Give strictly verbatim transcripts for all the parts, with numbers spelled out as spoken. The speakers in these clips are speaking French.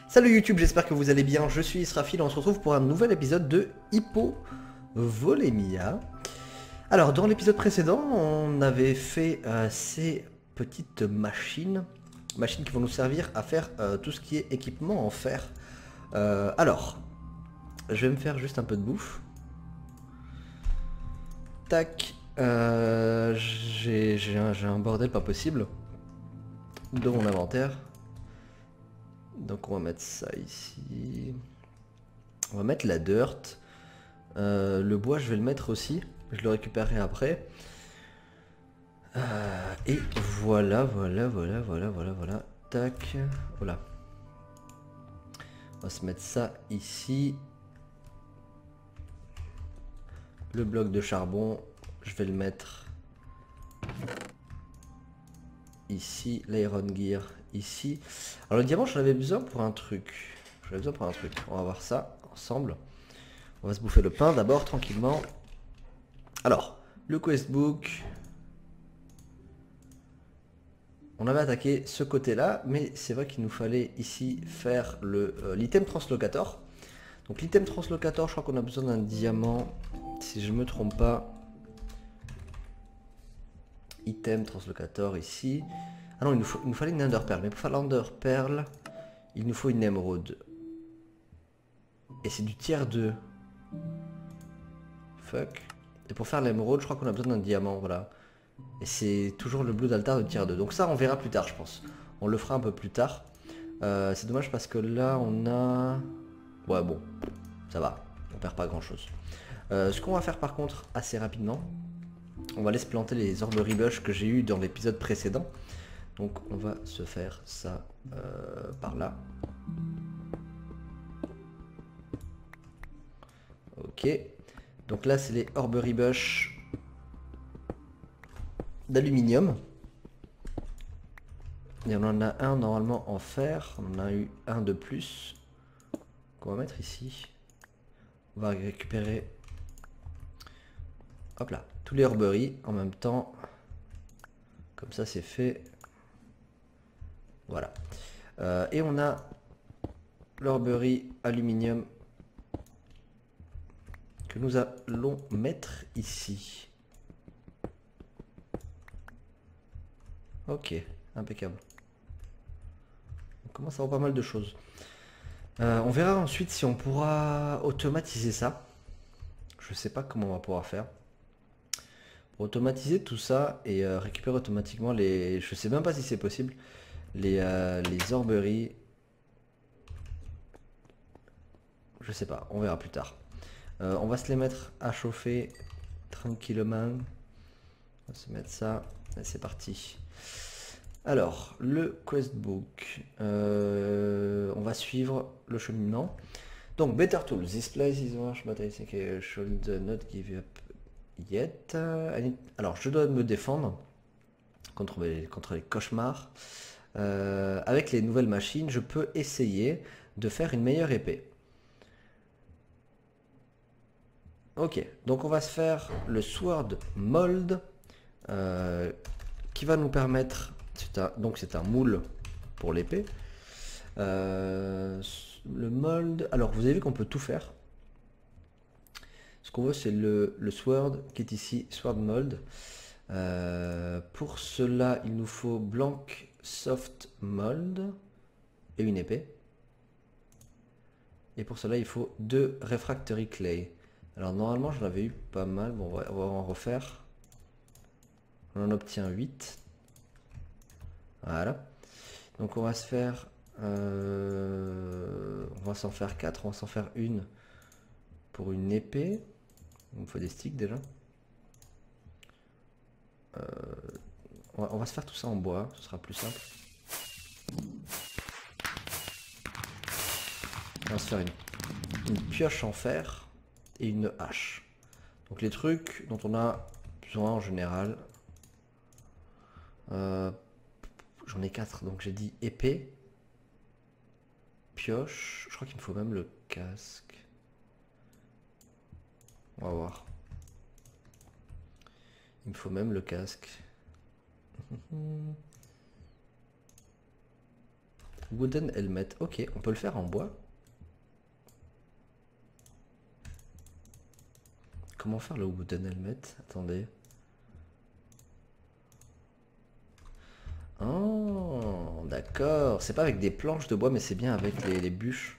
Salut YouTube, j'espère que vous allez bien, je suis Israfil, on se retrouve pour un nouvel épisode de Hypovolémia. Alors dans l'épisode précédent, on avait fait euh, ces petites machines, machines qui vont nous servir à faire euh, tout ce qui est équipement en fer. Euh, alors, je vais me faire juste un peu de bouffe. Tac, euh, j'ai un, un bordel pas possible dans mon inventaire. Donc on va mettre ça ici. On va mettre la dirt. Euh, le bois je vais le mettre aussi. Je le récupérerai après. Euh, et voilà, voilà, voilà, voilà, voilà, voilà. Tac. Voilà. On va se mettre ça ici. Le bloc de charbon, je vais le mettre ici. L'iron gear ici. Alors le diamant j'en avais besoin pour un truc. J'en avais besoin pour un truc. On va voir ça ensemble. On va se bouffer le pain d'abord tranquillement. Alors, le questbook. On avait attaqué ce côté-là, mais c'est vrai qu'il nous fallait ici faire le euh, l'item translocator. Donc l'item translocator, je crois qu'on a besoin d'un diamant, si je me trompe pas. Item translocator ici. Ah non, il nous, faut, il nous fallait une ender pearl, mais pour faire l'ender pearl, il nous faut une émeraude. Et c'est du tiers deux. Fuck. Et pour faire l'émeraude, je crois qu'on a besoin d'un diamant, voilà. Et c'est toujours le bleu d'altar de tiers deux. Donc ça, on verra plus tard, je pense. On le fera un peu plus tard. Euh, c'est dommage parce que là, on a... Ouais, bon, ça va. On perd pas grand-chose. Euh, ce qu'on va faire par contre, assez rapidement, on va laisser planter les orbes rebush que j'ai eu dans l'épisode précédent. Donc on va se faire ça euh, par là. Ok. Donc là, c'est les orbes rebush d'aluminium. Et on en a un normalement en fer. On en a eu un de plus. Qu'on va mettre ici. On va récupérer. Hop là. Tous les herberies en même temps. Comme ça c'est fait. Voilà. Euh, et on a l'herberie aluminium. Que nous allons mettre ici. Ok. Impeccable. On commence à avoir pas mal de choses. Euh, on verra ensuite si on pourra automatiser ça. Je sais pas comment on va pouvoir faire. Pour automatiser tout ça et euh, récupérer automatiquement les... Je sais même pas si c'est possible. Les, euh, les orberies. Je sais pas, on verra plus tard. Euh, on va se les mettre à chauffer tranquillement. On va se mettre ça. C'est parti. Alors, le questbook, euh, on va suivre le cheminement. Donc, better tools. This place is harsh, but I think I should not give up yet. Alors, je dois me défendre contre les, contre les cauchemars. Euh, avec les nouvelles machines, je peux essayer de faire une meilleure épée. Ok, donc on va se faire le sword mold euh, qui va nous permettre... Un, donc c'est un moule pour l'épée. Euh, le mold, alors vous avez vu qu'on peut tout faire. Ce qu'on veut c'est le, le sword qui est ici, sword mold. Euh, pour cela il nous faut blanc soft mold et une épée. Et pour cela il faut deux refractory clay. Alors normalement j'en avais eu pas mal, bon on va, on va en refaire. On en obtient huit. Voilà. Donc on va se faire... Euh, on va s'en faire quatre, on va s'en faire une pour une épée. Il me faut des sticks déjà. Euh, on, va, on va se faire tout ça en bois, ce sera plus simple. On va se faire une, une pioche en fer et une hache. Donc les trucs dont on a besoin en général... Euh, J'en ai quatre, donc j'ai dit épée, pioche, je crois qu'il me faut même le casque. On va voir. Il me faut même le casque. Wooden helmet. Ok, on peut le faire en bois. Comment faire le wooden helmet? Attendez. Oh, d'accord. C'est pas avec des planches de bois, mais c'est bien avec les, les bûches.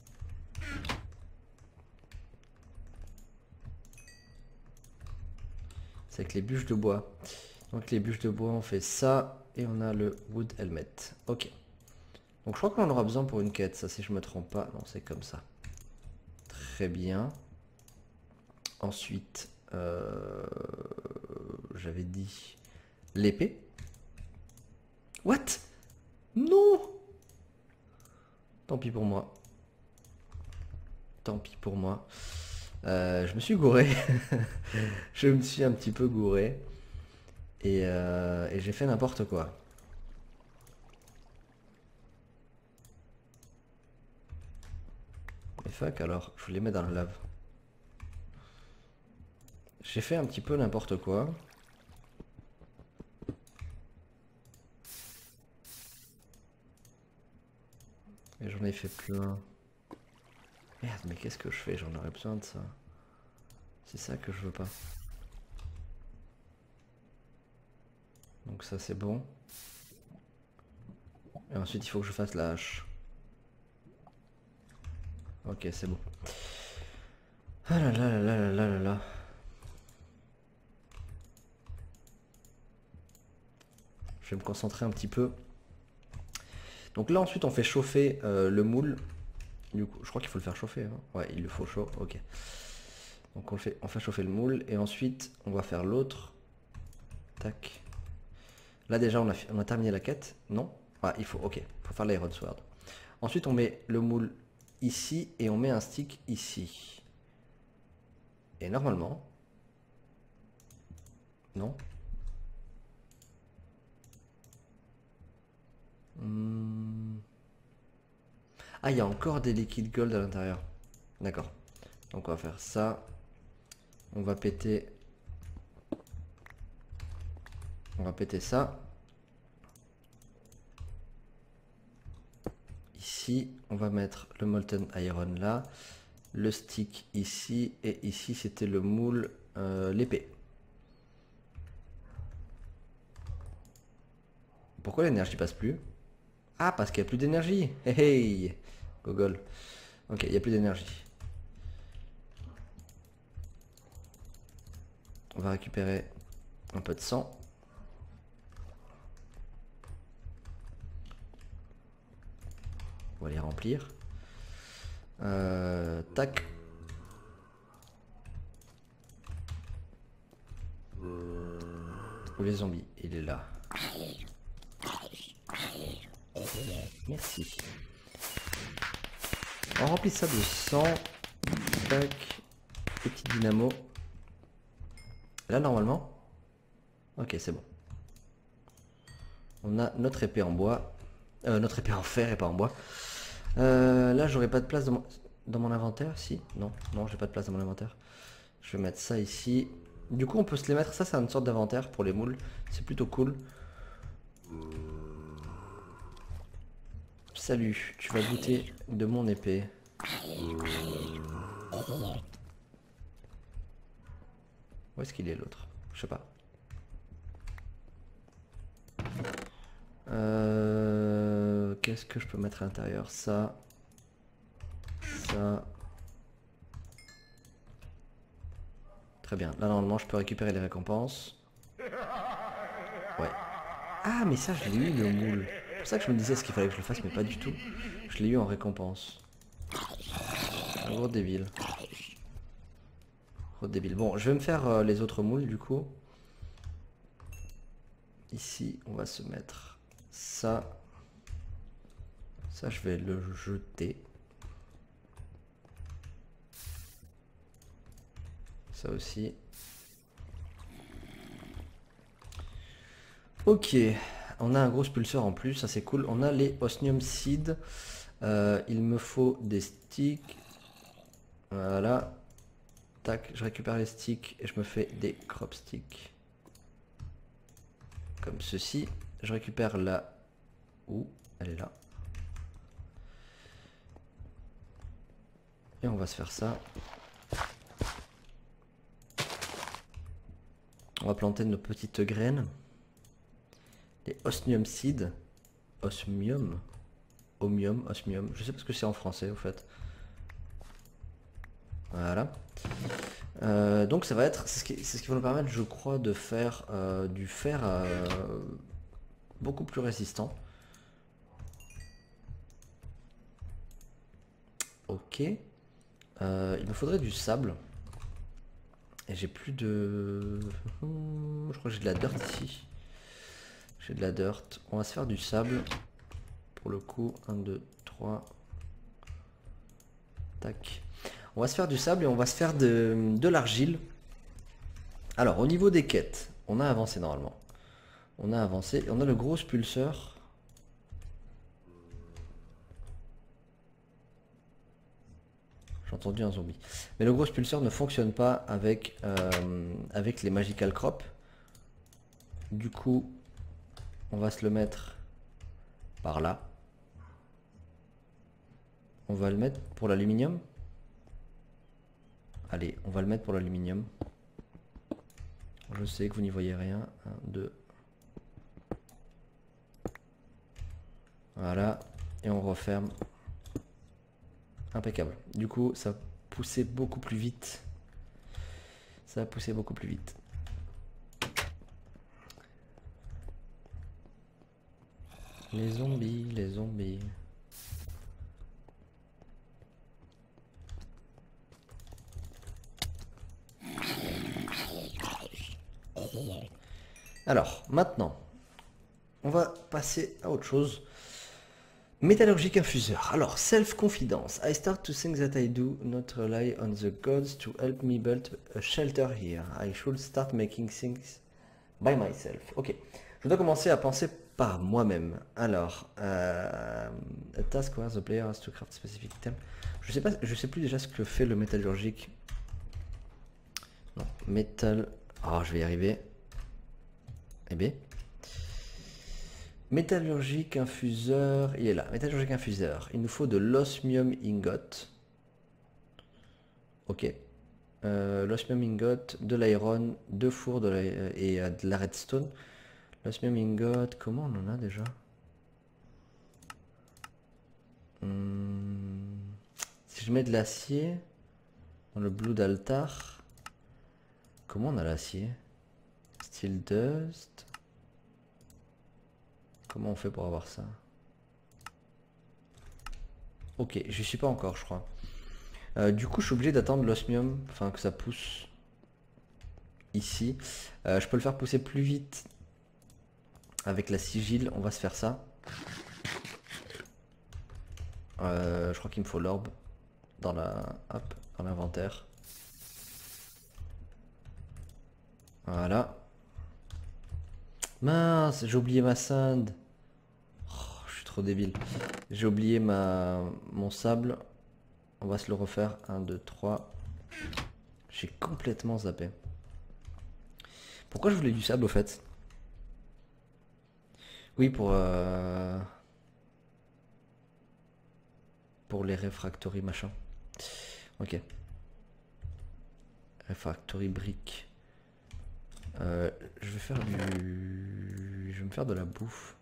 C'est avec les bûches de bois. Donc les bûches de bois, on fait ça. Et on a le wood helmet. Ok. Donc je crois qu'on en aura besoin pour une quête, ça si je me trompe pas. Non, c'est comme ça. Très bien. Ensuite, euh, j'avais dit l'épée. What? Non! Tant pis pour moi. Tant pis pour moi. Euh, je me suis gouré. Je me suis un petit peu gouré. Et, euh, et j'ai fait n'importe quoi. Mais fuck alors, je les mets dans le lave. J'ai fait un petit peu n'importe quoi. Et j'en ai fait plein. Merde, mais qu'est-ce que je fais? J'en aurais besoin de ça. C'est ça que je veux pas. Donc ça c'est bon. Et ensuite il faut que je fasse la hache. Ok, c'est bon. Ah là là là là là là là. Je vais me concentrer un petit peu. Donc là ensuite on fait chauffer euh, le moule. Du coup, je crois qu'il faut le faire chauffer. Hein. Ouais, il le faut chaud. Ok. Donc on fait, on fait chauffer le moule et ensuite on va faire l'autre. Tac. Là déjà on a, on a terminé la quête. Non? Ah, il faut. Ok. Il faut faire l'Iron Sword. Ensuite on met le moule ici et on met un stick ici. Et normalement. Non? Hmm. Ah, il y a encore des liquides gold à l'intérieur. D'accord. Donc on va faire ça. On va péter. On va péter ça. Ici, on va mettre le Molten Iron là. Le stick ici. Et ici, c'était le moule, euh, l'épée. Pourquoi l'énergie passe plus? Ah, parce qu'il n'y a plus d'énergie. Hey, hey. Gogol. Ok, il n'y a plus d'énergie. On va récupérer un peu de sang. On va les remplir. Euh, tac. Où les zombies? Il est là. Merci. On remplit ça de sang. Tac. Petit dynamo. Là normalement. Ok, c'est bon. On a notre épée en bois. Euh, notre épée en fer et pas en bois. Euh, là j'aurai pas de place dans mon, dans mon inventaire. Si, non, non, j'ai pas de place dans mon inventaire. Je vais mettre ça ici. Du coup on peut se les mettre. Ça c'est une sorte d'inventaire pour les moules. C'est plutôt cool. Salut, tu vas goûter de mon épée. Où est-ce qu'il est l'autre? Je sais pas. Euh, Qu'est-ce que je peux mettre à l'intérieur? Ça. Ça. Très bien. Là normalement je peux récupérer les récompenses. Ouais. Ah mais ça je l'ai eu le moule. C'est pour ça que je me disais ce qu'il fallait que je le fasse mais pas du tout. Je l'ai eu en récompense. Gros débile. Gros débile. Bon je vais me faire euh, les autres moules du coup. Ici on va se mettre ça. Ça je vais le jeter. Ça aussi. Ok, on a un gros expulseur en plus, ça c'est cool. On a les Osmium Seeds. Euh, il me faut des sticks. Voilà. Tac, je récupère les sticks et je me fais des crop sticks. Comme ceci. Je récupère la... Ouh, elle est là. Et on va se faire ça. On va planter nos petites graines. Les osmium seeds. Osmium. Omium, osmium. Je sais pas ce que c'est en français au fait. Voilà. Euh, donc ça va être, c'est ce, qui, ce qui va nous permettre, je crois, de faire euh, du fer euh, beaucoup plus résistant. Ok. Euh, il me faudrait du sable. Et j'ai plus de... Je crois que j'ai de la dirt ici. J'ai de la dirt. On va se faire du sable. Pour le coup, un, deux, trois. Tac. On va se faire du sable et on va se faire de, de l'argile. Alors, au niveau des quêtes, on a avancé normalement. On a avancé. On a le gros spulseur. J'ai entendu un zombie. Mais le gros spulseur ne fonctionne pas avec, euh, avec les magical crop. Du coup, on va se le mettre par là. On va le mettre pour l'aluminium. Allez, on va le mettre pour l'aluminium. Je sais que vous n'y voyez rien. un, deux. Voilà. Et on referme. Impeccable. Du coup, ça a poussé beaucoup plus vite. Ça a poussé beaucoup plus vite. Les zombies, les zombies. Alors, maintenant, on va passer à autre chose. Métallurgique infuseur. Alors, self-confidence. I start to think that I do not rely on the gods to help me build a shelter here. I should start making things by myself. Ok. Je dois commencer à penser par moi-même. Alors, euh, a task where the player has to craft specific item. Je sais pas, je sais plus déjà ce que fait le métallurgique. Non, métal. Oh, je vais y arriver. Eh bien. Métallurgique infuseur, il est là. Métallurgique infuseur. Il nous faut de l'osmium ingot. Ok. Euh, l'osmium ingot, de l'iron, deux fours de la, et euh, de la redstone. L'osmium ingot, comment on en a déjà? hum, Si je mets de l'acier dans le blue d'altar, comment on a l'acier? Steel dust. Comment on fait pour avoir ça? Ok, je suis pas encore, je crois. Euh, du coup, je suis obligé d'attendre l'osmium, enfin que ça pousse ici. Euh, je peux le faire pousser plus vite avec la sigile. On va se faire ça. Euh, je crois qu'il me faut l'orbe dans la, hop, dans l'inventaire. Voilà. Mince, j'ai oublié ma sand. Oh, je suis trop débile. J'ai oublié ma mon sable. On va se le refaire. un, deux, trois. J'ai complètement zappé. Pourquoi je voulais du sable au fait? Oui, pour... Euh... Pour les refractory machin. Ok. Refractory brick. Euh, je vais faire du... Je vais me faire de la bouffe.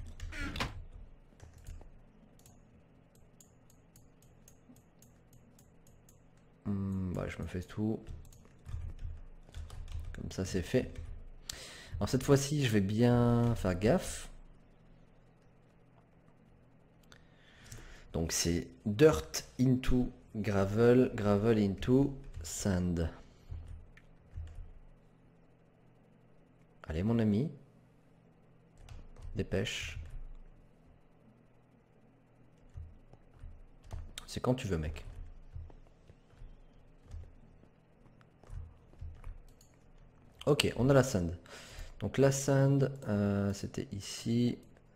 Hum, bah, je me fais tout. Comme ça c'est fait. Alors cette fois-ci je vais bien faire gaffe. Donc c'est dirt into gravel, gravel into sand. Allez mon ami. Dépêche. C'est quand tu veux mec. Ok, on a la sand. Donc la sand, euh, c'était ici.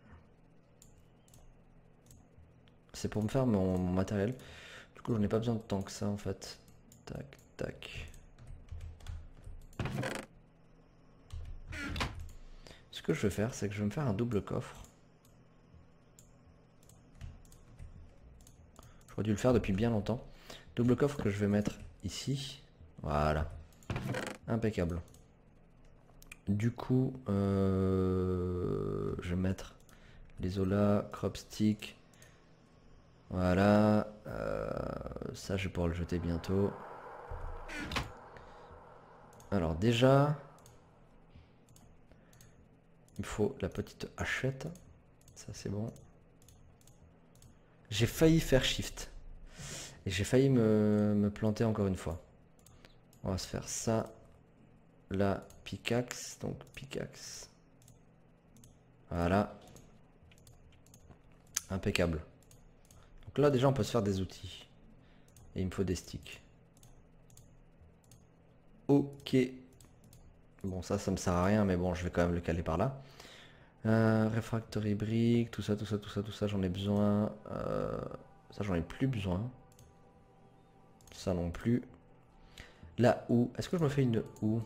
C'est pour me faire mon, mon matériel. Du coup, j'en ai pas besoin de tant que ça en fait. Tac, tac. Ce que je vais faire, c'est que je vais me faire un double coffre. J'aurais dû le faire depuis bien longtemps. Double coffre que je vais mettre ici. Voilà. Impeccable. Du coup, euh, je vais mettre les olas, crop stick. Voilà. Euh, ça, je vais pouvoir le jeter bientôt. Alors déjà, il faut la petite hachette. Ça, c'est bon. J'ai failli faire shift. Et j'ai failli me, me planter encore une fois. On va se faire ça. La pickaxe. Donc pickaxe. Voilà. Impeccable. Donc là déjà on peut se faire des outils. Et il me faut des sticks. Ok. Bon ça ça me sert à rien mais bon je vais quand même le caler par là. Euh, refractory brick, tout ça, tout ça, tout ça, tout ça j'en ai besoin. Euh, ça j'en ai plus besoin. Ça non plus. La houe. Est-ce que je me fais une houe?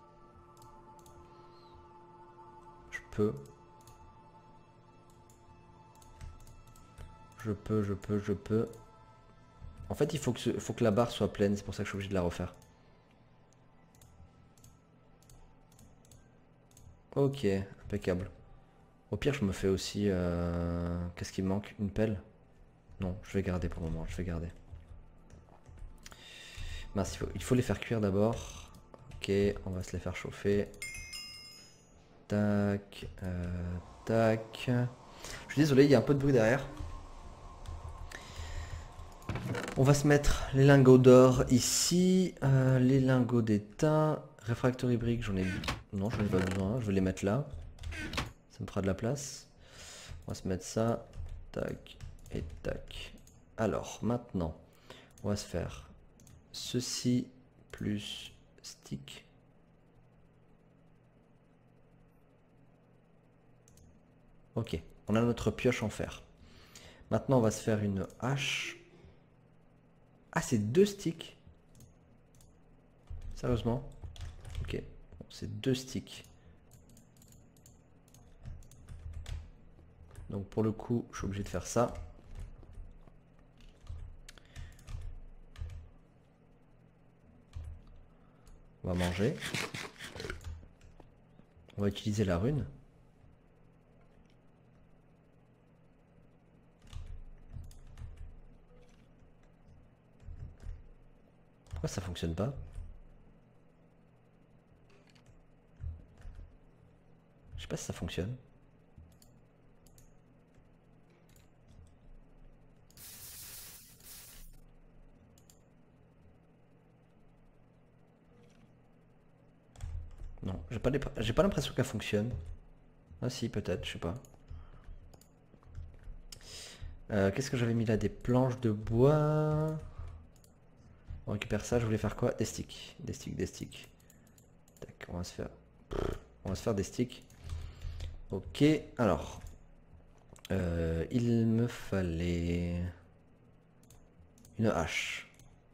Je peux. Je peux, je peux, je peux. En fait, il faut que, ce, faut que la barre soit pleine. C'est pour ça que je suis obligé de la refaire. Ok, impeccable. Au pire, je me fais aussi... Euh... Qu'est-ce qui me manque? Une pelle? Non, je vais garder pour le moment. Je vais garder. Mince, il faut, il faut les faire cuire d'abord. Ok, on va se les faire chauffer. Tac, euh, tac. Je suis désolé, il y a un peu de bruit derrière. On va se mettre les lingots d'or ici, euh, les lingots d'étain, refractory brick, j'en ai... Non, j'en ai pas besoin, je vais les mettre là. Ça me fera de la place. On va se mettre ça, tac et tac. Alors, maintenant, on va se faire ceci plus stick. Ok, on a notre pioche en fer. Maintenant, on va se faire une hache. Ah, c'est deux sticks. Sérieusement? Ok, bon, c'est deux sticks. Donc pour le coup, je suis obligé de faire ça. On va manger. On va utiliser la rune. Pourquoi ça fonctionne pas? Je sais pas si ça fonctionne. Non, j'ai pas, j'ai pas l'impression qu'elle fonctionne. Ah si, peut-être, je sais pas. Euh, Qu'est-ce que j'avais mis là? Des planches de bois. On récupère ça, je voulais faire quoi? Des sticks. Des sticks, des sticks. Tac, on va se faire... On va se faire des sticks. Ok, alors. Euh, il me fallait... Une hache.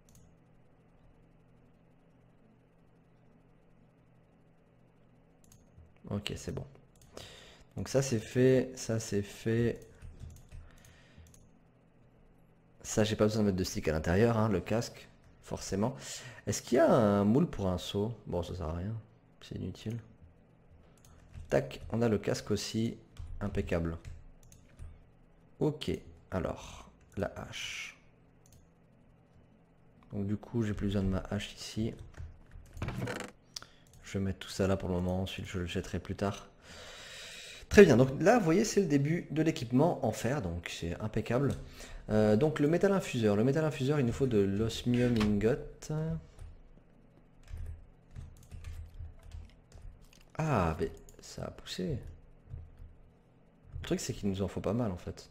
Ok, c'est bon. Donc ça c'est fait, ça c'est fait. Ça j'ai pas besoin de mettre de stick à l'intérieur, hein, le casque, forcément. Est-ce qu'il y a un moule pour un seau? Bon, ça sert à rien, c'est inutile. Tac, on a le casque aussi, impeccable. Ok, alors, la hache. Donc du coup, j'ai plus besoin de ma hache ici. Je vais mettre tout ça là pour le moment, ensuite je le jetterai plus tard. Très bien, donc là, vous voyez, c'est le début de l'équipement en fer, donc c'est impeccable. Euh, donc le métal infuseur, le métal infuseur, il nous faut de l'osmium ingot. Ah, mais ça a poussé. Le truc, c'est qu'il nous en faut pas mal en fait.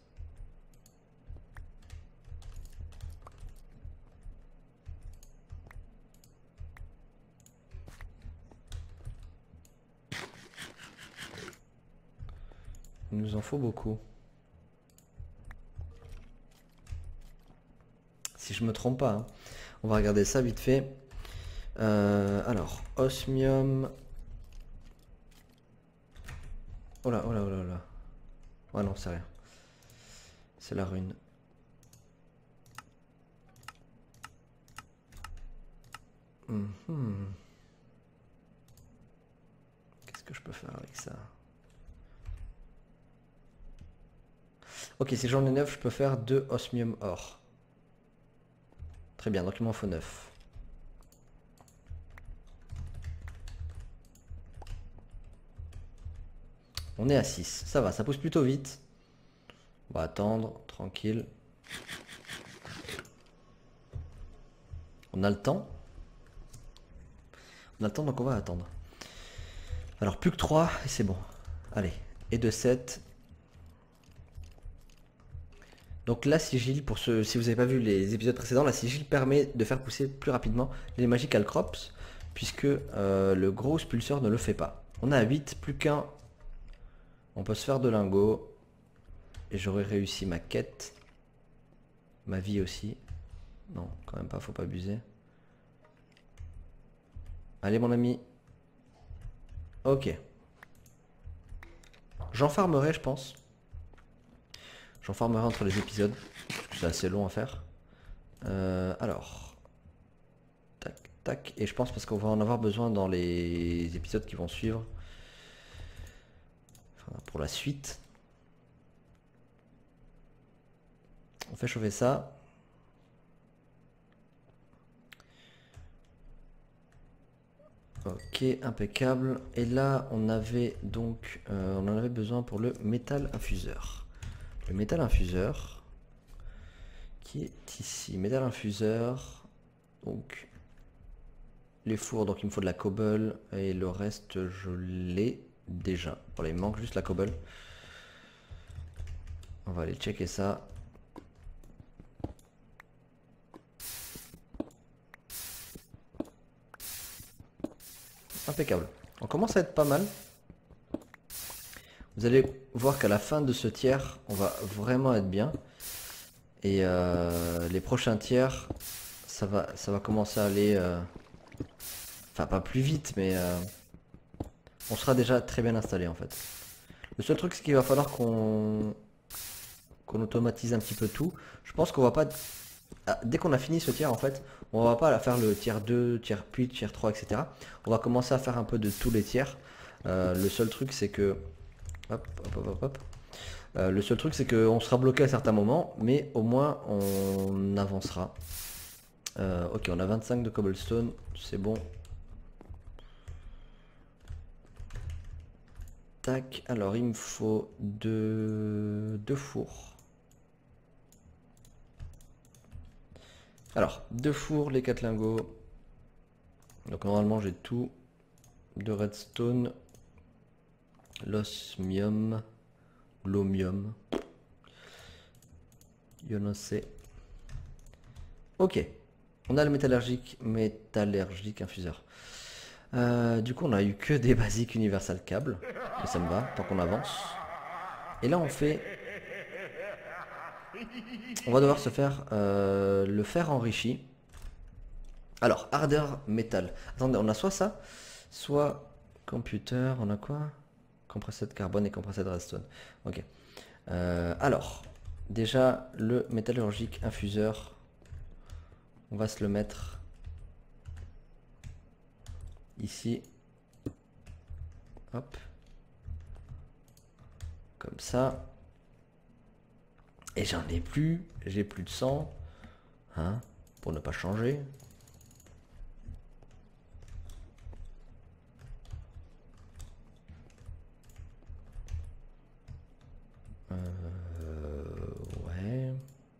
Il nous en faut beaucoup. Si je me trompe pas, hein. On va regarder ça vite fait. Euh, alors, osmium. Oh là, oh là, oh là, oh là. Ouais, non, c'est rien. C'est la rune. Mm-hmm. Qu'est-ce que je peux faire avec ça? Ok, si j'en ai neuf, je peux faire deux osmium or. Très bien, donc il m'en faut neuf. On est à six, ça va, ça pousse plutôt vite. On va attendre, tranquille. On a le temps. On a le temps, donc on va attendre. Alors plus que trois, et c'est bon. Allez, et de sept. Donc la sigil, pour ceux, si vous n'avez pas vu les épisodes précédents, la sigil permet de faire pousser plus rapidement les magical crops, puisque euh, le gros expulseur ne le fait pas. On a huit, plus qu'un. On peut se faire de lingots. Et j'aurais réussi ma quête. Ma vie aussi. Non, quand même pas, faut pas abuser. Allez mon ami. Ok. J'en farmerai, je pense. J'en farmerai entre les épisodes. Parce que c'est assez long à faire. Euh, alors. Tac, tac. Et je pense parce qu'on va en avoir besoin dans les épisodes qui vont suivre. Enfin, pour la suite. On fait chauffer ça. Ok, impeccable. Et là, on avait donc, euh, on en avait besoin pour le métal infuseur. Le métal infuseur, qui est ici. Métal infuseur, donc les fours, donc il me faut de la cobble et le reste, je l'ai déjà. Voilà, il me manque juste la cobble. On va aller checker ça. Impeccable. On commence à être pas mal. Vous allez voir qu'à la fin de ce tiers, on va vraiment être bien. Et euh, les prochains tiers, ça va, ça va commencer à aller... Euh... Enfin, pas plus vite, mais... Euh... On sera déjà très bien installé, en fait. Le seul truc, c'est qu'il va falloir qu'on... qu'on automatise un petit peu tout. Je pense qu'on va pas... Ah, dès qu'on a fini ce tiers, en fait, on va pas faire le tiers deux, tiers puis, tiers trois, et cetera. On va commencer à faire un peu de tous les tiers. Euh, le seul truc, c'est que... Hop, hop, hop, hop, hop. Euh, le seul truc, c'est qu'on sera bloqué à certains moments, mais au moins, on avancera. Euh, ok, on a vingt-cinq de cobblestone, c'est bon. Tac, alors il me faut deux, deux fours. Alors, deux fours, les quatre lingots. Donc normalement j'ai tout. De redstone. L'osmium. L'omium. Je ne sais. Ok. On a le métallurgique, métallurgique infuseur. Euh, du coup on a eu que des basiques universal câbles. Mais ça me va, tant qu'on avance. Et là on fait... On va devoir se faire euh, le fer enrichi. Alors, ardeur métal. Attendez, on a soit ça, soit computer, on a quoi? Compressé de carbone et compressé de redstone. Ok. Euh, alors, déjà, le métallurgique infuseur, on va se le mettre ici. Hop. Comme ça. Et j'en ai plus, j'ai plus de sang, hein, pour ne pas changer. Euh, ouais.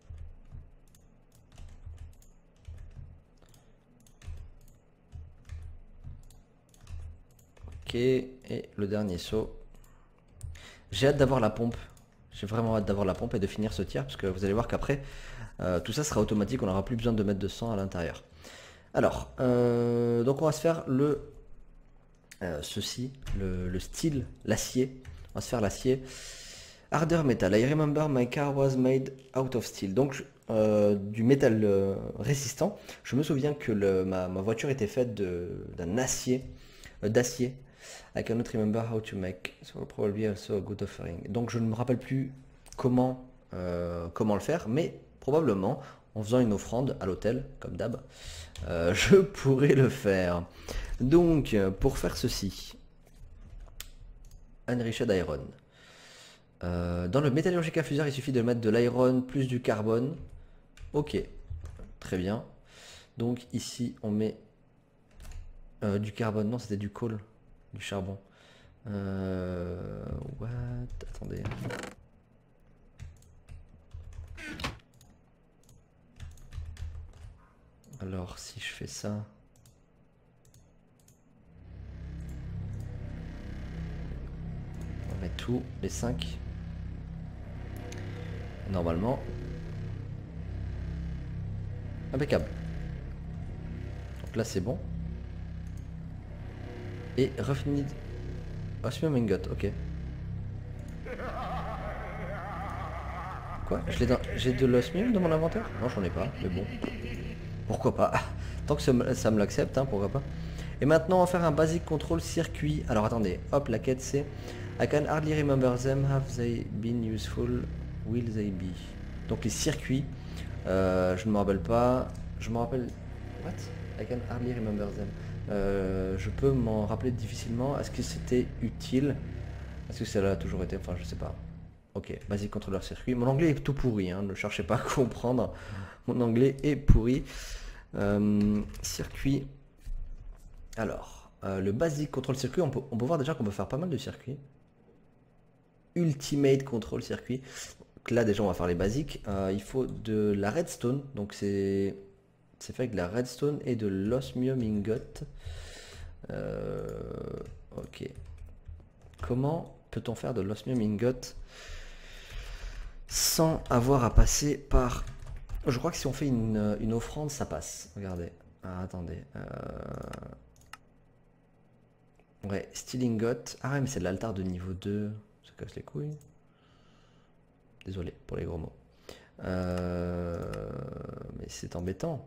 Ok, et le dernier saut. J'ai hâte d'avoir la pompe. J'ai vraiment hâte d'avoir la pompe et de finir ce tiers, parce que vous allez voir qu'après, euh, tout ça sera automatique, on n'aura plus besoin de mettre de sang à l'intérieur. Alors, euh, donc on va se faire le euh, ceci, le, le style, l'acier. On va se faire l'acier. Ardeur métal. I remember my car was made out of steel. Donc euh, du métal euh, résistant. Je me souviens que le, ma, ma voiture était faite d'un acier, euh, d'acier. I cannot remember how to make, so probably also a good offering. Donc je ne me rappelle plus comment, euh, comment le faire, mais probablement en faisant une offrande à l'hôtel, comme d'hab, euh, je pourrais le faire. Donc, pour faire ceci, Enriched Iron. Euh, dans le Metallurgica Fuseur, il suffit de mettre de l'iron plus du carbone. Ok, très bien. Donc ici, on met euh, du carbone. Non, c'était du coal, du charbon. Euh, what? Attendez. Alors, si je fais ça... On met tout, les cinq. Normalement. Impeccable. Donc là, c'est bon. Et refinit... Osmium Ingot, ok. Quoi? J'ai de l'osmium dans mon inventaire? Non, j'en ai pas, mais bon. Pourquoi pas? Tant que ça me, ça me l'accepte, hein, pourquoi pas. Et maintenant, on va faire un basic control circuit. Alors attendez, hop, la quête c'est I can hardly remember them, have they been useful, will they be? Donc les circuits, euh, je ne me rappelle pas, je me rappelle... What? I can hardly remember them. Euh, je peux m'en rappeler difficilement. Est-ce que c'était utile? Est-ce que ça l'a toujours été? Enfin, je sais pas. Ok, basic contrôleur circuit. Mon anglais est tout pourri, hein, ne cherchez pas à comprendre. Mon anglais est pourri. Euh, circuit. Alors, euh, le basic control circuit, on peut, on peut voir déjà qu'on peut faire pas mal de circuits. Ultimate control circuit. Donc là déjà on va faire les basiques. Euh, il faut de la redstone. Donc c'est c'est fait avec de la redstone et de l'osmium ingot. Euh, ok. Comment peut-on faire de l'osmium ingot sans avoir à passer par... Je crois que si on fait une, une offrande, ça passe. Regardez. Ah, attendez. Euh... Ouais, steel ingot. Ah ouais, mais c'est de l'altar de niveau deux. Ça casse les couilles. Désolé pour les gros mots. Euh... Mais c'est embêtant.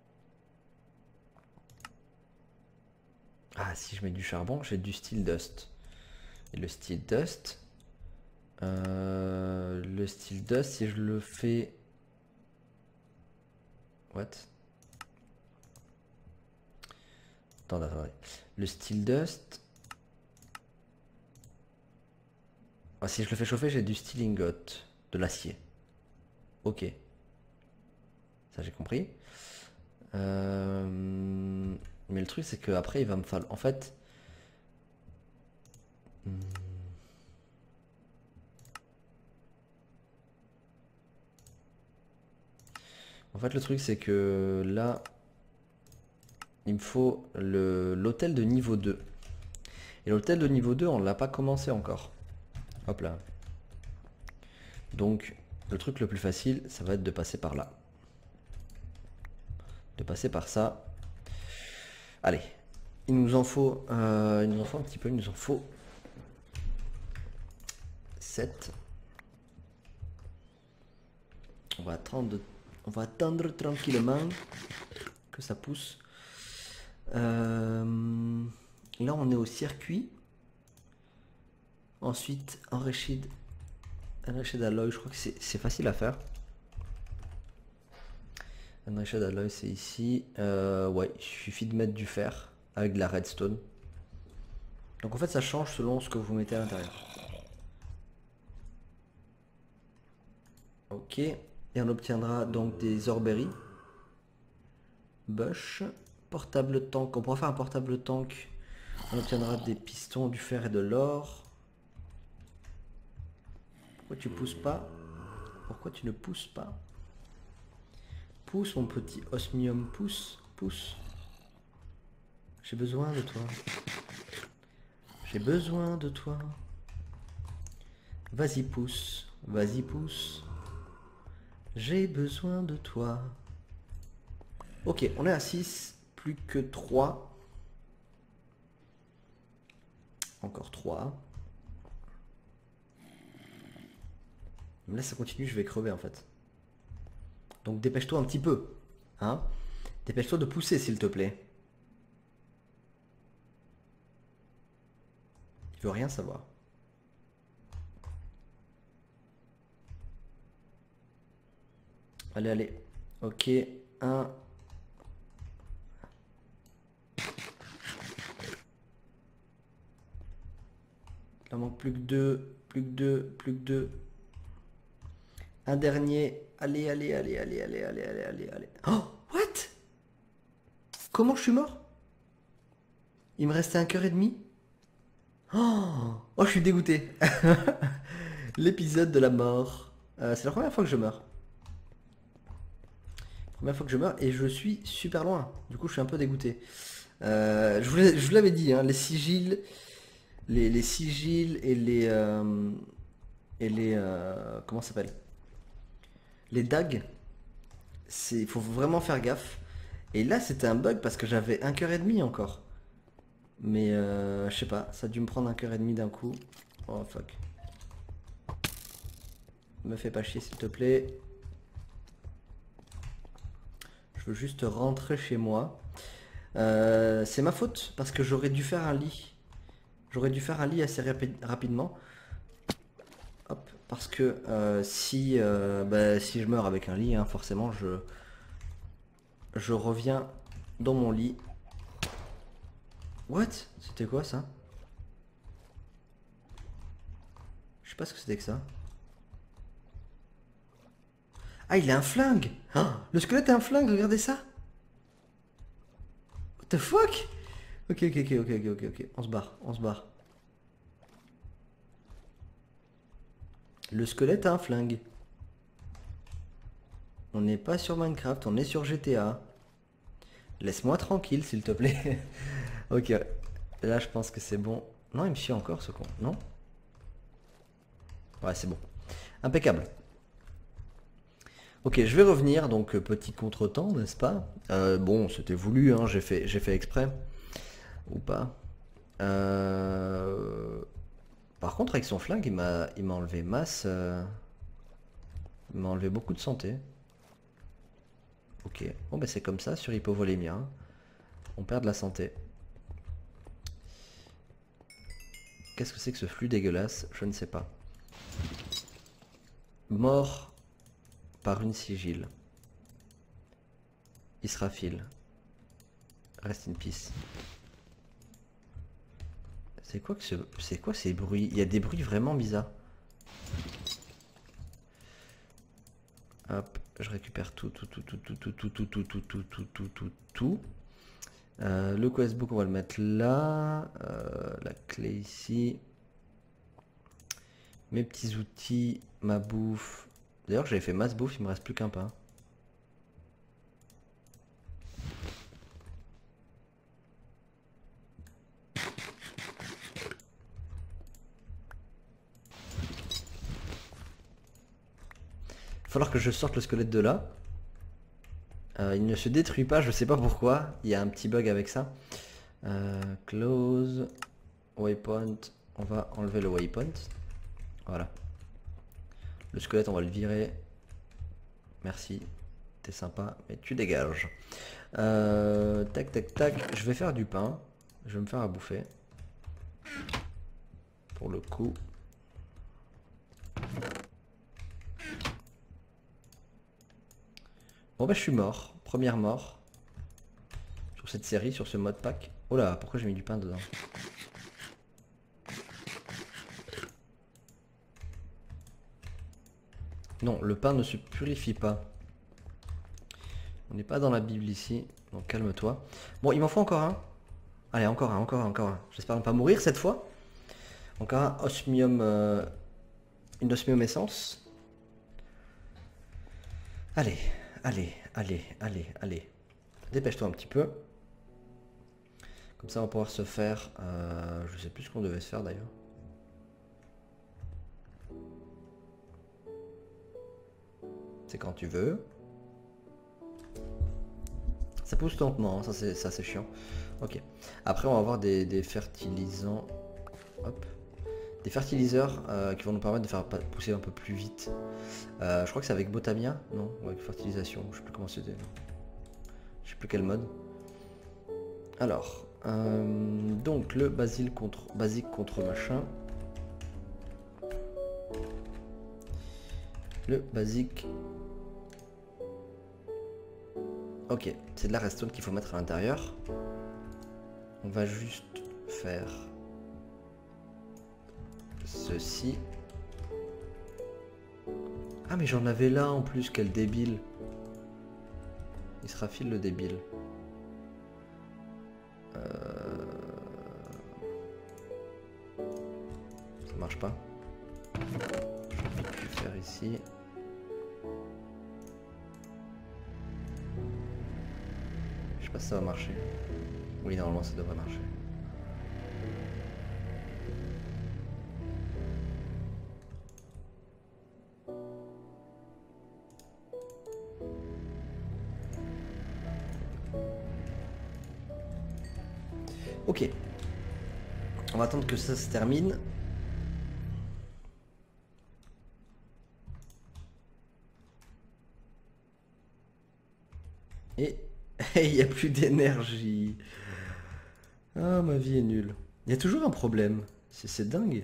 Ah, si je mets du charbon, j'ai du steel dust. Et le steel dust... Euh... Le steel dust, si je le fais... What? Attendez, attendez. Le steel dust... Ah, si je le fais chauffer, j'ai du steel ingot. De l'acier. Ok. Ça, j'ai compris. Euh... Mais le truc, c'est qu'après, il va me falloir... En fait... Hmm... En fait, le truc, c'est que là... Il me faut l'hôtel de niveau deux. Et l'hôtel de niveau deux, on l'a pas commencé encore. Hop là. Donc, le truc le plus facile, ça va être de passer par là. De passer par ça. Allez. Il nous en faut, euh, il nous en faut un petit peu, il nous en faut sept. On va attendre, on va attendre tranquillement que ça pousse. Euh, là, on est au circuit. Ensuite, enrichid, enrichid alloy, je crois que c'est facile à faire. Enrichid alloy, c'est ici. Euh, ouais, il suffit de mettre du fer avec de la redstone. Donc en fait, ça change selon ce que vous mettez à l'intérieur. Ok, et on obtiendra donc des orberies. Bush, portable tank. On pourra faire un portable tank. On obtiendra des pistons, du fer et de l'or. Pourquoi tu pousses pas? Pourquoi tu ne pousses pas? Pousse mon petit osmium, pousse, pousse. J'ai besoin de toi. J'ai besoin de toi. Vas-y pousse, vas-y pousse. J'ai besoin de toi. Ok, on est à six, plus que trois. Encore trois. Là ça continue, je vais crever en fait. Donc dépêche-toi un petit peu. Hein? Dépêche-toi de pousser s'il te plaît. Il veut rien savoir. Allez, allez. Ok, un. Il en manque plus que deux, plus que deux, plus que deux. Un dernier. Allez, allez, allez, allez, allez, allez, allez, allez, allez. Oh, what? Comment je suis mort? Il me restait un cœur et demi? Oh, oh, je suis dégoûté. L'épisode de la mort. Euh, c'est la première fois que je meurs. Première fois que je meurs et je suis super loin. Du coup, je suis un peu dégoûté. Euh, je vous l'ai- je vous l'avais dit, hein, les sigils, les, les sigils et les euh, et les euh, comment ça s'appelle? Les dagues. C'est, il faut vraiment faire gaffe. Et là, c'était un bug parce que j'avais un cœur et demi encore. Mais euh, je sais pas, ça a dû me prendre un cœur et demi d'un coup. Oh fuck. Me fais pas chier s'il te plaît. Je veux juste rentrer chez moi. Euh, c'est ma faute parce que j'aurais dû faire un lit. J'aurais dû faire un lit assez rapi rapidement. Hop, parce que euh, si, euh, bah, si je meurs avec un lit, hein, forcément je, je reviens dans mon lit. What? C'était quoi ça? Je sais pas ce que c'était que ça. Ah, il a un flingue! Ah, le squelette a un flingue, regardez ça! What the fuck? Ok, ok, ok, ok, ok, ok, ok. On se barre, on se barre. Le squelette a un flingue. On n'est pas sur Minecraft, on est sur G T A. Laisse-moi tranquille, s'il te plaît. Ok, là je pense que c'est bon. Non, il me chie encore ce con, non? Ouais, c'est bon. Impeccable. Ok, je vais revenir, donc euh, petit contretemps, n'est-ce pas? Euh, bon, c'était voulu, hein, j'ai fait, j'ai fait exprès. Ou pas. Euh... Par contre, avec son flingue, il m'a il m'a enlevé masse. euh, Il m'a enlevé beaucoup de santé. Ok, bon bah c'est comme ça sur Hypovolémia. On perd de la santé. Qu'est-ce que c'est que ce flux dégueulasse? Je ne sais pas. Mort par une sigile. Israfil. Rest in peace. C'est quoi que ce... C'est quoi ces bruits? Il y a des bruits vraiment bizarres. Hop, je récupère tout, tout, tout, tout, tout, tout, tout, tout, tout, tout, tout, tout, tout, tout, tout. Euh, le questbook, on va le mettre là. Euh, la clé ici. Mes petits outils, ma bouffe. D'ailleurs, j'avais fait masse bouffe, il me reste plus qu'un pain. Il va falloir que je sorte le squelette de là. Euh, il ne se détruit pas, je sais pas pourquoi. Il y a un petit bug avec ça. Euh, close. Waypoint. On va enlever le waypoint. Voilà. Le squelette, on va le virer. Merci. T'es sympa, mais tu dégages. Euh, tac, tac, tac. Je vais faire du pain. Je vais me faire à bouffer. Pour le coup. Bon bah je suis mort. Première mort. Sur cette série, sur ce mode pack. Oh là, pourquoi j'ai mis du pain dedans? Non, le pain ne se purifie pas. On n'est pas dans la Bible ici, donc calme-toi. Bon, il m'en faut encore un. Allez, encore un, encore un, encore un. J'espère ne pas mourir cette fois. Encore un osmium, euh, une osmium essence. Allez, allez, allez, allez, allez. Dépêche-toi un petit peu. Comme ça, on va pouvoir se faire... Euh, je sais plus ce qu'on devait se faire d'ailleurs. C'est quand tu veux. Ça pousse lentement, hein, ça c'est ça c'est chiant. Ok. Après on va avoir des, des fertilisants. Hop. Des fertiliseurs euh, qui vont nous permettre de faire pousser un peu plus vite. Euh, je crois que c'est avec Botamia, non? Ou avec fertilisation, je sais plus comment c'était. Je sais plus quel mode. Alors, euh, donc le basil contre basique contre machin. Le basique. Ok, c'est de la redstone qu'il faut mettre à l'intérieur. On va juste faire ceci. Ah mais j'en avais là en plus, quel débile. Il se rafile le débile. Euh... Ça marche pas. Je vais plus faire ici. Je sais pas si ça va marcher. Oui, normalement ça devrait marcher. Ok. On va attendre que ça se termine. Et il n'y a plus d'énergie. Ah, ma vie est nulle. Il y a toujours un problème. C'est dingue.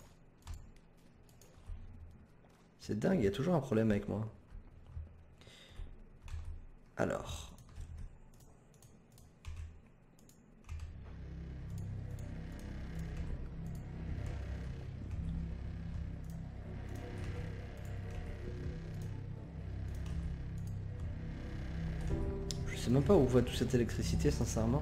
C'est dingue, il y a toujours un problème avec moi. Alors. Je sais même pas où va toute cette électricité, sincèrement.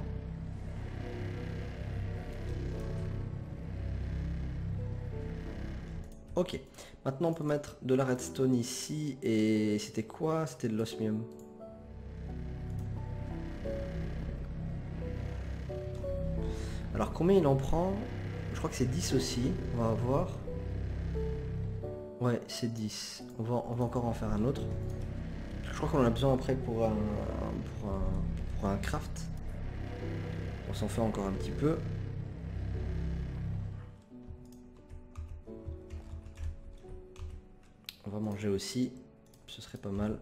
Ok, maintenant on peut mettre de la redstone ici, et c'était quoi? C'était de l'osmium. Alors combien il en prend? Je crois que c'est dix aussi, on va voir. Ouais, c'est dix. On va, on va encore en faire un autre. Je crois qu'on en a besoin après pour un, pour un, pour un craft. On s'en fait encore un petit peu. On va manger aussi, ce serait pas mal.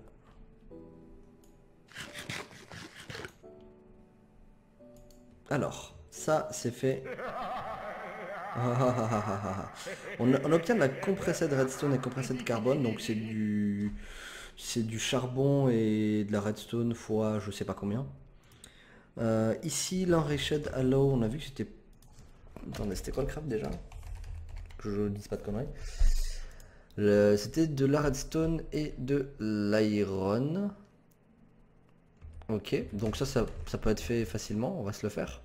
Alors, ça c'est fait. On, on obtient de la compressée de redstone et compressée de carbone, donc c'est du c'est du charbon et de la redstone fois je sais pas combien. Euh, ici l'enriched allow, on a vu que c'était... Attendez, c'était quoi le craft déjà? Que je dise pas de conneries. C'était de la redstone et de l'iron. Ok, donc ça, ça, ça peut être fait facilement, on va se le faire.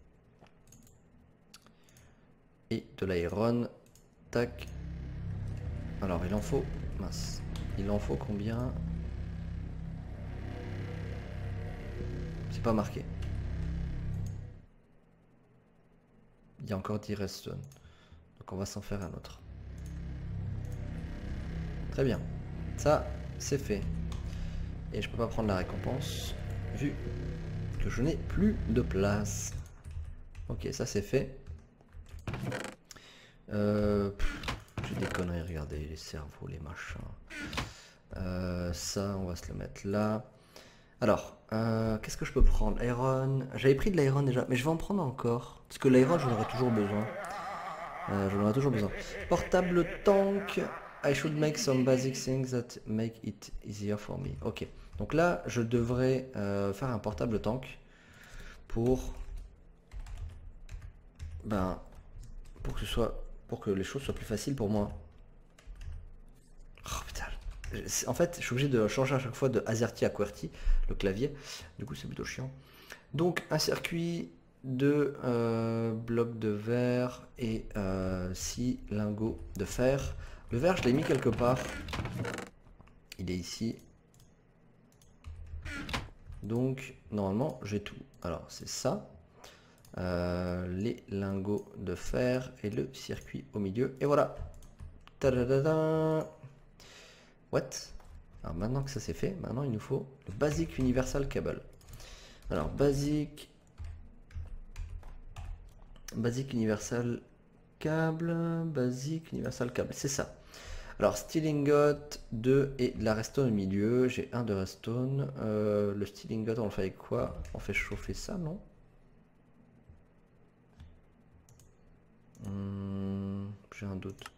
Et de l'iron, tac. Alors il en faut, mince, il en faut combien? C'est pas marqué. Il y a encore dix redstone, donc on va s'en faire un autre. Très bien, ça c'est fait. Et je peux pas prendre la récompense, vu que je n'ai plus de place. Ok, ça c'est fait. Euh, J'ai des conneries, regardez, les cerveaux, les machins. Euh, ça, on va se le mettre là. Alors, euh, qu'est-ce que je peux prendre? Iron. J'avais pris de l'iron déjà, mais je vais en prendre encore. Parce que l'iron, j'en aurai toujours besoin. Euh, j'en aurai toujours besoin. Portable tank. I should make some basic things that make it easier for me. Ok. Donc là, je devrais euh, faire un portable tank pour... Ben... Pour que ce soit... Pour que les choses soient plus faciles pour moi. Oh putain. En fait, je suis obligé de changer à chaque fois de AZERTY à QWERTY, le clavier. Du coup, c'est plutôt chiant. Donc, un circuit de euh, blocs de verre et euh, six lingots de fer. Le verre, je l'ai mis quelque part. Il est ici. Donc, normalement, j'ai tout. Alors, c'est ça. Euh, les lingots de fer et le circuit au milieu. Et voilà. Tadadada. What? Alors maintenant que ça c'est fait, maintenant il nous faut le Basic Universal Cable. Alors Basic Basic Universal Cable, Basic Universal Cable, c'est ça. Alors Steel Ingot, deux et de la redstone au milieu. J'ai un de redstone. Euh, le Steel Ingot, on le fait avec quoi? On fait chauffer ça, non? hum, J'ai un doute.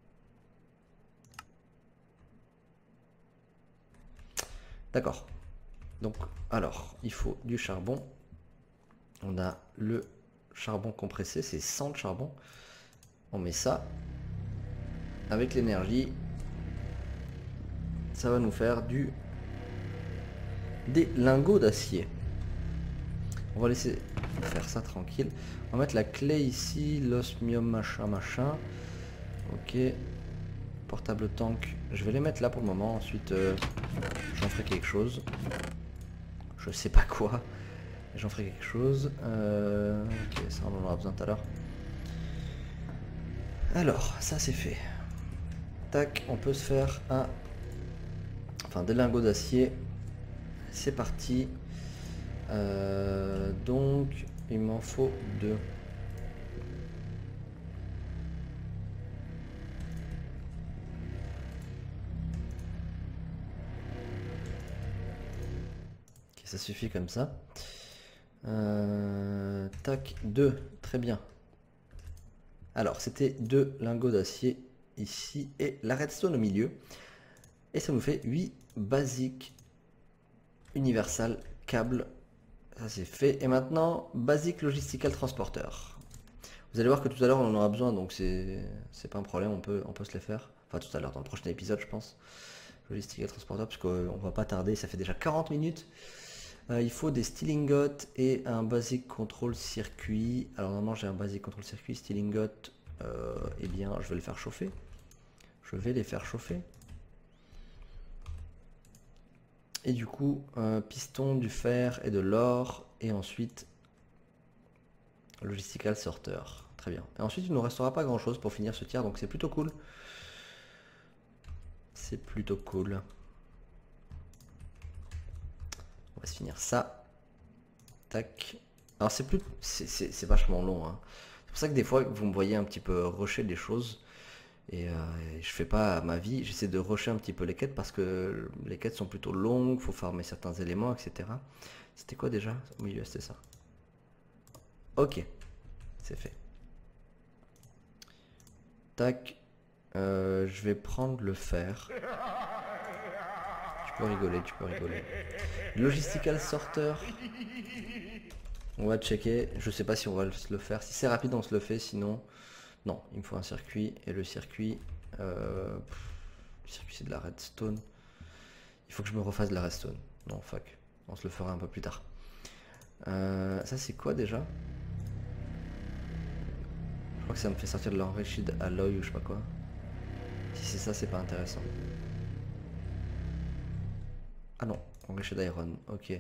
D'accord. Donc, alors, il faut du charbon. On a le charbon compressé, c'est cent de charbon. On met ça. Avec l'énergie, ça va nous faire du des lingots d'acier. On va laisser faire ça tranquille. On va mettre la clé ici, l'osmium machin machin. Ok. Portable tank, je vais les mettre là pour le moment. Ensuite, euh, j'en ferai quelque chose. Je sais pas quoi. J'en ferai quelque chose. Euh, ok, ça on en aura besoin tout à l'heure. Alors, ça c'est fait. Tac, on peut se faire un... Enfin, des lingots d'acier. C'est parti. Euh, donc, il m'en faut deux. Ok, ça suffit comme ça. Euh, tac, deux. Très bien. Alors, c'était deux lingots d'acier ici et la redstone au milieu. Et ça nous fait huit basiques universal câble. Ça c'est fait. Et maintenant, basique logistical transporteur. Vous allez voir que tout à l'heure on en aura besoin, donc c'est c'est pas un problème, on peut, on peut se les faire. Enfin tout à l'heure, dans le prochain épisode je pense. Logistical transporteur, parce qu'on va pas tarder, ça fait déjà quarante minutes. Euh, il faut des steel ingots et un basic control circuit. Alors normalement j'ai un basic control circuit, steel ingot. Euh, eh bien je vais le faire chauffer. Je vais les faire chauffer. Et du coup, euh, piston, du fer et de l'or. Et ensuite, logistical sorter. Très bien. Et ensuite, il ne nous restera pas grand chose pour finir ce tiers. Donc c'est plutôt cool. C'est plutôt cool. On va se finir ça. Tac. Alors c'est plus, c'est vachement long. Hein. C'est pour ça que des fois, vous me voyez un petit peu rusher des choses. Et, euh, et je fais pas ma vie, j'essaie de rusher un petit peu les quêtes parce que les quêtes sont plutôt longues, faut farmer certains éléments, et cetera. C'était quoi déjà? Au milieu, c'était ça. Ok, c'est fait. Tac, euh, je vais prendre le fer. Tu peux rigoler, tu peux rigoler. Logistical sorter. On va checker, je sais pas si on va le faire. Si c'est rapide, on se le fait, sinon... Non, il me faut un circuit, et le circuit... Euh, pff, le circuit c'est de la redstone. Il faut que je me refasse de la redstone. Non, fuck. On se le fera un peu plus tard. Euh, ça c'est quoi déjà? Je crois que ça me fait sortir de l'enrichid alloy ou je sais pas quoi. Si c'est ça, c'est pas intéressant. Ah non, enrichid iron, ok.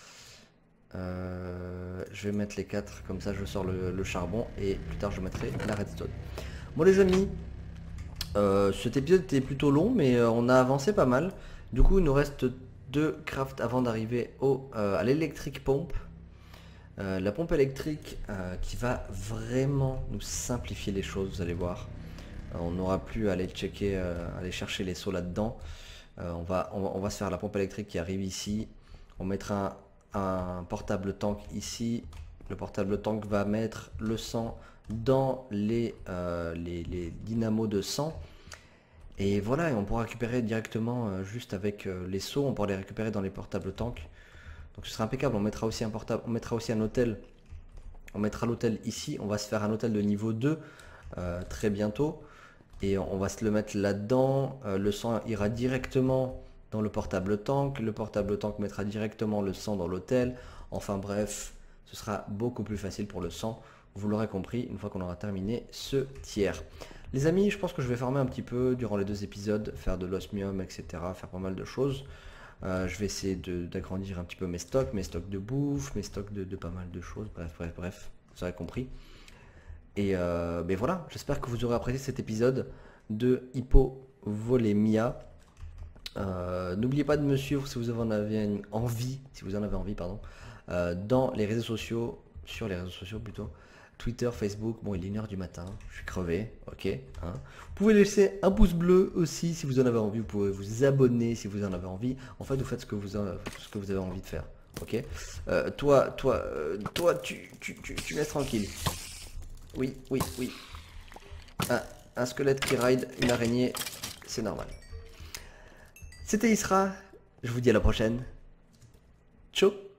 Euh, je vais mettre les quatre, comme ça je sors le, le charbon et plus tard je mettrai la redstone. Bon les amis, euh, cet épisode était plutôt long mais euh, on a avancé pas mal. Du coup il nous reste deux crafts avant d'arriver au euh, à l'électrique pompe. Euh, la pompe électrique euh, qui va vraiment nous simplifier les choses, vous allez voir. Euh, on n'aura plus à aller checker, euh, aller chercher les seaux là-dedans. Euh, on, va, on, va, on va se faire la pompe électrique qui arrive ici. On mettra un, un portable tank ici. Le portable tank va mettre le sang dans les, euh, les, les dynamos de sang. Et voilà, et on pourra récupérer directement euh, juste avec euh, les seaux, on pourra les récupérer dans les portables tanks. Donc ce sera impeccable. On mettra aussi un portable, on mettra aussi un hôtel. On mettra l'hôtel ici. On va se faire un hôtel de niveau deux euh, très bientôt. Et on va se le mettre là-dedans. Euh, le sang ira directement dans le portable tank. Le portable tank mettra directement le sang dans l'hôtel. Enfin bref, ce sera beaucoup plus facile pour le sang. Vous l'aurez compris une fois qu'on aura terminé ce tiers. Les amis, je pense que je vais farmer un petit peu durant les deux épisodes, faire de l'osmium, et cetera. Faire pas mal de choses. Euh, je vais essayer d'agrandir un petit peu mes stocks, mes stocks de bouffe, mes stocks de, de pas mal de choses. Bref, bref, bref, vous aurez compris. Et euh, ben voilà, j'espère que vous aurez apprécié cet épisode de Hypovolémia. Euh, N'oubliez pas de me suivre si vous en avez envie, si vous en avez envie, pardon, euh, dans les réseaux sociaux, sur les réseaux sociaux plutôt. Twitter, Facebook, bon il est une heure du matin, je suis crevé, ok. Hein. Vous pouvez laisser un pouce bleu aussi si vous en avez envie, vous pouvez vous abonner si vous en avez envie. En fait vous faites ce que vous, en, ce que vous avez envie de faire, ok. Euh, toi, toi, euh, toi tu, tu, tu, tu me laisses tranquille. Oui, oui, oui. Un, un squelette qui ride une araignée, c'est normal. C'était Isra, je vous dis à la prochaine. Ciao.